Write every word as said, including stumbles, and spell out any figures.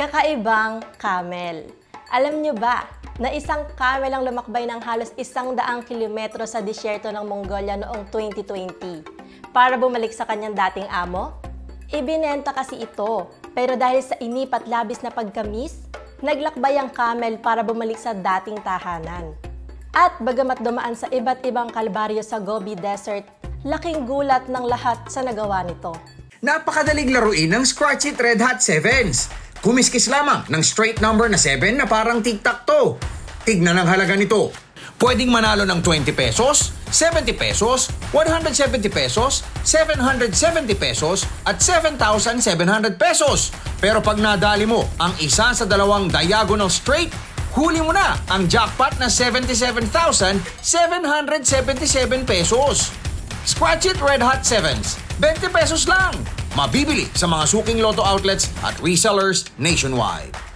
Kakaibang camel. Alam nyo ba na isang camel ang lumakbay ng halos isang daang kilometro sa disyerto ng Mongolia noong twenty twenty para bumalik sa kanyang dating amo? Ibinenta kasi ito, pero dahil sa inip at labis na pagkamis, naglakbay ang camel para bumalik sa dating tahanan. At bagamat dumaan sa iba't ibang kalbaryo sa Gobi Desert, laking gulat ng lahat sa nagawa nito. Napakadaling laruin ng Scratch It Red Hot Sevens. Kumiskis lamang ng straight number na seven na parang tic-tac-toe. Tignan ang halaga nito. Pwedeng manalo ng twenty pesos, seventy pesos, one hundred seventy pesos, seven hundred seventy pesos, at seven thousand seven hundred pesos. Pero pag nadali mo ang isa sa dalawang diagonal straight, huli mo na ang jackpot na seventy-seven thousand seven hundred seventy-seven pesos. Scratch It Red Hot Sevens, twenty pesos lang. Mabibili sa mga suking Lotto outlets at resellers nationwide.